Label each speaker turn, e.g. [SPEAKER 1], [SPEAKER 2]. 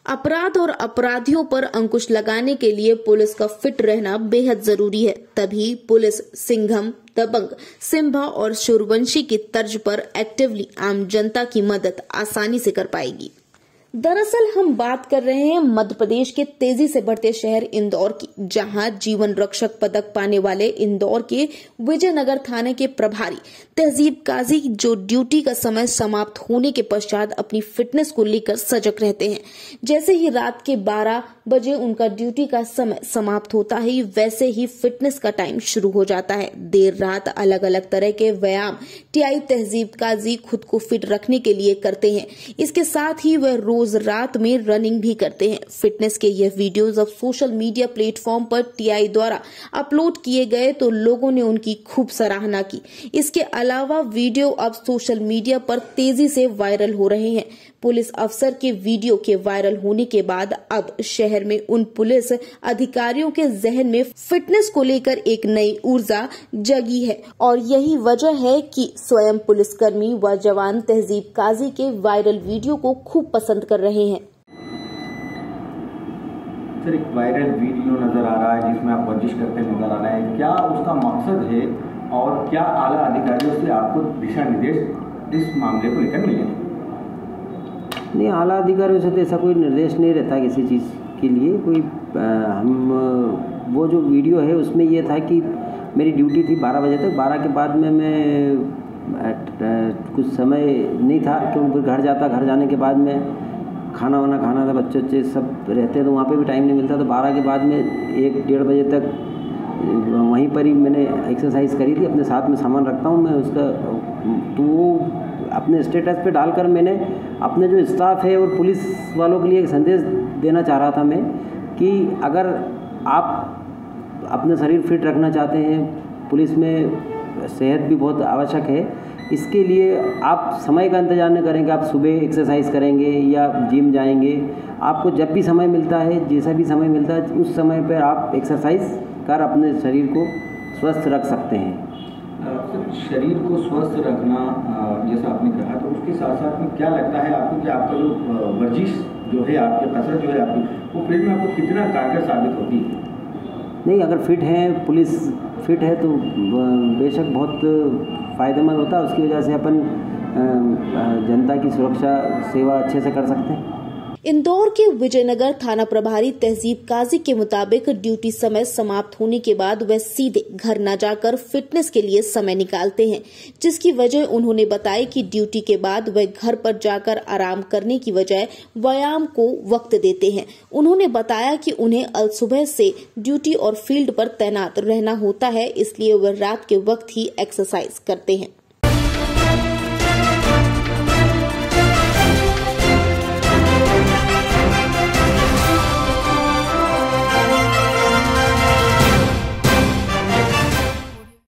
[SPEAKER 1] अपराध और अपराधियों पर अंकुश लगाने के लिए पुलिस का फिट रहना बेहद जरूरी है। तभी पुलिस सिंघम, दबंग, सिम्बा और सूर्यवंशी की तर्ज पर एक्टिवली आम जनता की मदद आसानी से कर पाएगी। दरअसल हम बात कर रहे हैं मध्य प्रदेश के तेजी से बढ़ते शहर इंदौर की, जहां जीवन रक्षक पदक पाने वाले इंदौर के विजयनगर थाने के प्रभारी तहजीब काजी जो ड्यूटी का समय समाप्त होने के पश्चात अपनी फिटनेस को लेकर सजग रहते हैं। जैसे ही रात के 12 बजे उनका ड्यूटी का समय समाप्त होता है, वैसे ही फिटनेस का टाइम शुरू हो जाता है। देर रात अलग अलग तरह के व्यायाम टीआई तहजीब काजी खुद को फिट रखने के लिए करते हैं। इसके साथ ही वह रोज रात में रनिंग भी करते हैं। फिटनेस के यह वीडियोस अब सोशल मीडिया प्लेटफॉर्म पर टीआई द्वारा अपलोड किए गए तो लोगों ने उनकी खूब सराहना की। इसके अलावा वीडियो अब सोशल मीडिया पर तेजी से वायरल हो रहे हैं। पुलिस अफसर के वीडियो के वायरल होने के बाद अब शहर में उन पुलिस अधिकारियों के जहन में फिटनेस को लेकर एक नई ऊर्जा जगी है और यही वजह है कि स्वयं पुलिसकर्मी व जवान तहजीब काजी के वायरल वीडियो को खूब पसंद कर रहे हैं।
[SPEAKER 2] सर, एक वायरल वीडियो नजर आ रहा है जिसमें आप वर्जिश करते नजर आ रहे हैं, क्या उसका मकसद है और क्या आला अधिकारियों से आपको दिशा निर्देश इस मामले को लेकर मिले?
[SPEAKER 3] नहीं, आला अधिकारियों से तो ऐसा कोई निर्देश नहीं रहता किसी चीज़ के लिए। कोई हम वो जो वीडियो है उसमें ये था कि मेरी ड्यूटी थी 12 बजे तक। 12 के बाद में मैं कुछ समय नहीं था क्योंकि घर जाता। घर जाने के बाद में खाना वाना खाना था, बच्चे सब रहते तो वहाँ पे भी टाइम नहीं मिलता। तो 12 के बाद में 1-1:30 बजे तक वहीं पर ही मैंने एक्सरसाइज करी थी। अपने साथ में सामान रखता हूँ मैं उसका, तो वो अपने स्टेटस पे डालकर मैंने अपने जो स्टाफ है और पुलिस वालों के लिए एक संदेश देना चाह रहा था मैं कि अगर आप अपना शरीर फिट रखना चाहते हैं, पुलिस में सेहत भी बहुत आवश्यक है, इसके लिए आप समय का इंतजार नहीं करेंगे। आप सुबह एक्सरसाइज करेंगे या जिम जाएंगे, आपको जब भी समय मिलता है, जैसा भी समय मिलता है, उस समय पर आप एक्सरसाइज कर अपने शरीर को स्वस्थ रख सकते हैं।
[SPEAKER 2] शरीर को स्वस्थ रखना जैसा आपने कहा, तो उसके साथ साथ में क्या लगता है आपको कि आपका जो वर्जिश जो है, आपकी कसरत जो है आपकी, वो फील्ड में आपको कितना कारगर साबित होती है?
[SPEAKER 3] नहीं, अगर फिट है, पुलिस फिट है तो बेशक बहुत फ़ायदेमंद होता है। उसकी वजह से अपन जनता की सुरक्षा सेवा अच्छे से कर सकते हैं।
[SPEAKER 1] इंदौर के विजयनगर थाना प्रभारी तहजीब काजी के मुताबिक ड्यूटी समय समाप्त होने के बाद वह सीधे घर न जाकर फिटनेस के लिए समय निकालते हैं, जिसकी वजह उन्होंने बताया कि ड्यूटी के बाद वह घर पर जाकर आराम करने की बजाय व्यायाम को वक्त देते हैं। उन्होंने बताया कि उन्हें अल सुबह से ड्यूटी और फील्ड पर तैनात रहना होता है, इसलिए वह रात के वक्त ही एक्सरसाइज करते हैं।